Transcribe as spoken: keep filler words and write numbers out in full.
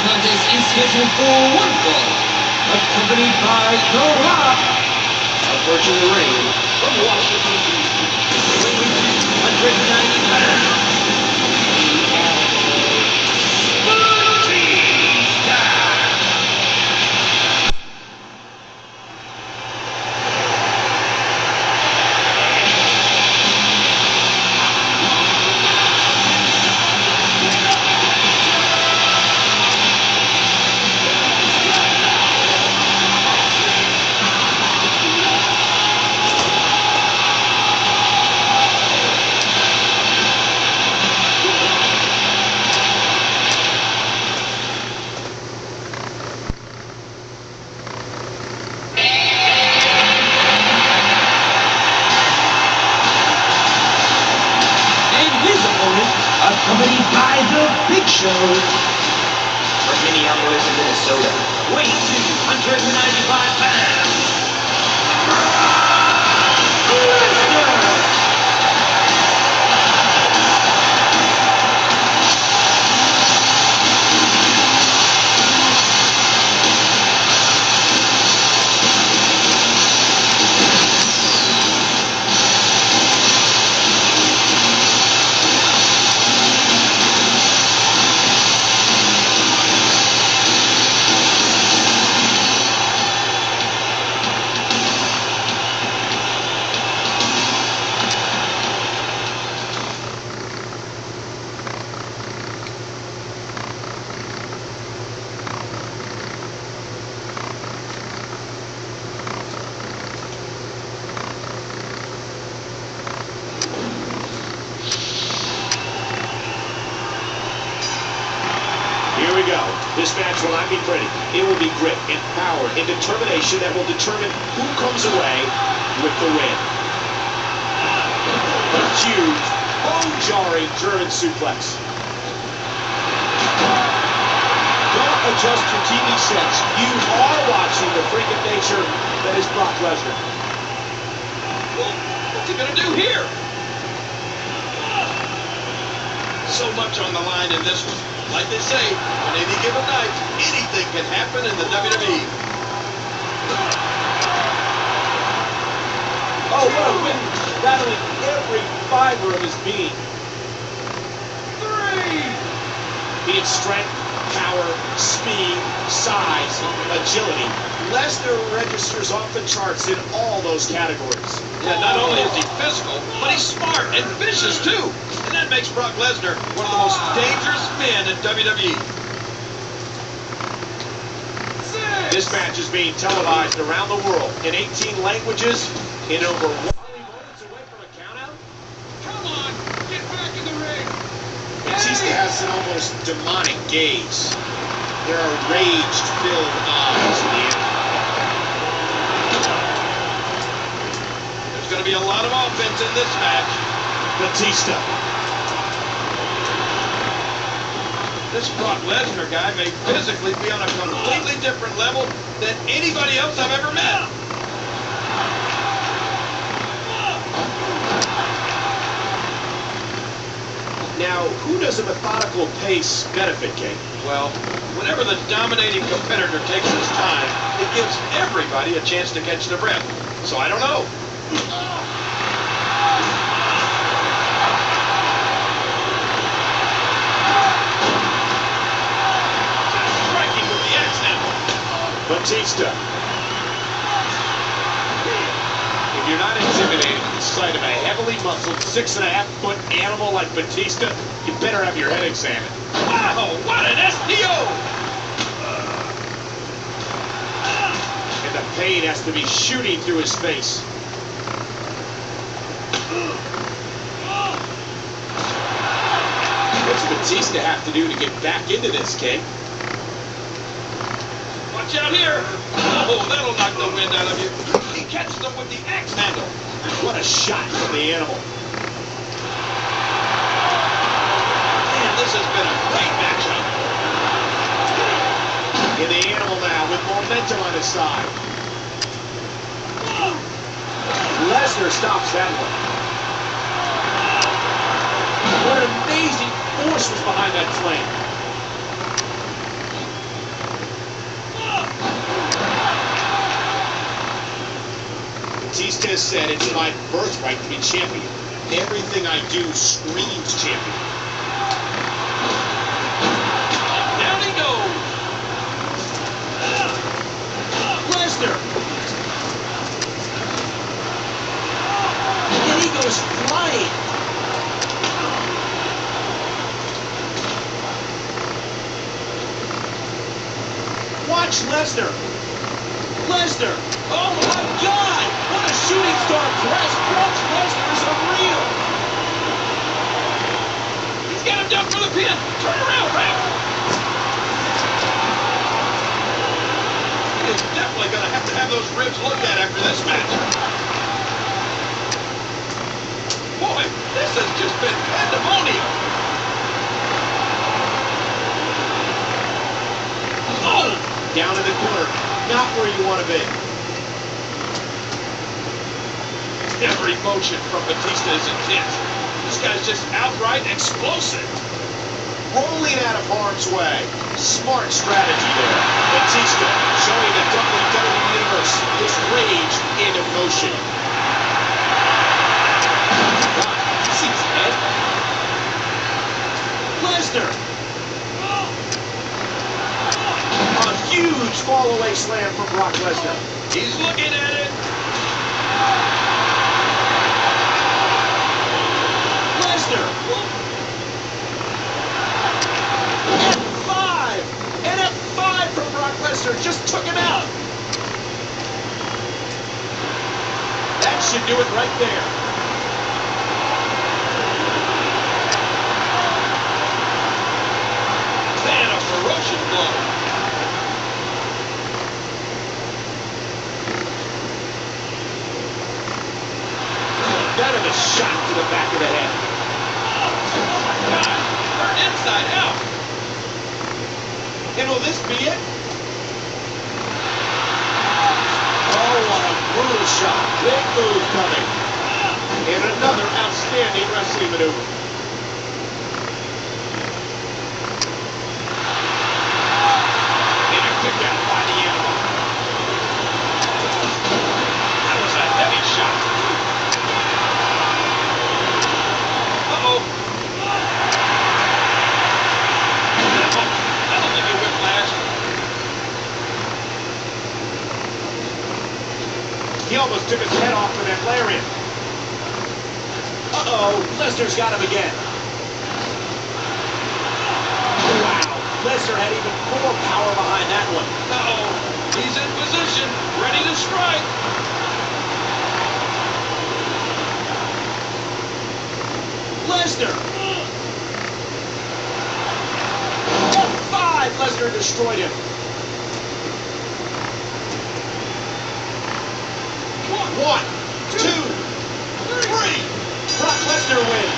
contest is scheduled for one fall, accompanied by The Rock. Approaching the ring from Washington, D C, weighing two hundred ninety pounds. Accompanied by The Big Show. From Minneapolis, Minnesota, weighing two hundred ninety-five pounds. Here we go. This match will not be pretty. It will be grit and power and determination that will determine who comes away with the win. A huge, bone-jarring German suplex. Don't adjust your T V sets. You are watching the freak of nature that is Brock Lesnar. Well, what's he going to do here? So much on the line in this one. Like they say, on any given night, anything can happen in the W W E. Oh, what a win! Battling every fiber of his being. Three! Be it strength, power, speed, size, agility. Lesnar registers off the charts in all those categories. Yeah, not only is he physical, but he's smart and vicious too. And that makes Brock Lesnar one of the most dangerous men in W W E. This match is being televised around the world in eighteen languages in over one moments away from a countout. Come on, get back in the ring. Batista has an almost demonic gaze. There are rage-filled eyes in the air. There's going to be a lot of offense in this match. Batista. This Brock Lesnar guy may physically be on a completely different level than anybody else I've ever met. Now, who does a methodical pace benefit, Kate? Well, whenever the dominating competitor takes his time, it gives everybody a chance to catch their breath. So I don't know. Batista. If you're not intimidated at the sight of a heavily muscled six and a half foot animal like Batista, you better have your head examined. Wow, what an S T O! And the pain has to be shooting through his face. What's Batista have to do to get back into this, Kate? Watch out here. Oh, that'll knock the wind out of you. He catches them with the axe handle. What a shot from the animal. Man, this has been a great matchup. And the animal now with momentum on his side. Lesnar stops that one. What amazing force was behind that flame. Batista has said it's my birthright to be champion. Everything I do screams champion. Down he goes. Lesnar. And he goes flying. Watch Lesnar. Lesnar. Oh my God! What a shooting star press! Brock Lesnar is unreal. He's got him down for the pin. Turn around, Rap. He's definitely going to have to have those ribs looked at after this match. Boy, this has just been pandemonium. Oh! Down in the corner. Not where you want to be. Every motion from Batista is intense. This guy's just outright explosive. Rolling out of harm's way. Smart strategy there. Batista showing the W W E Universe his rage in motion. God, he seems dead. Lesnar. A huge fall-away slam from Brock Lesnar. He's looking at it. Lesnar. F five. And F five from Brock Lesnar just took him out. That should do it right there. Man, a ferocious blow. That is a shot to the back of the head. Oh my God! Turned inside out. And will this be it? Oh, what a brutal shot. Big move coming. And another outstanding wrestling maneuver. And a kick out by the animal. That was a heavy shot. Uh-oh. That'll give you whiplash. He almost took his head off with that lariat. Uh-oh, Lesnar's got him again. Wow, Lesnar had even more power behind that one. Uh-oh. He's in position, ready to strike. Lesnar. F five, Lesnar destroyed him. One, two, three. Brock Lesnar wins.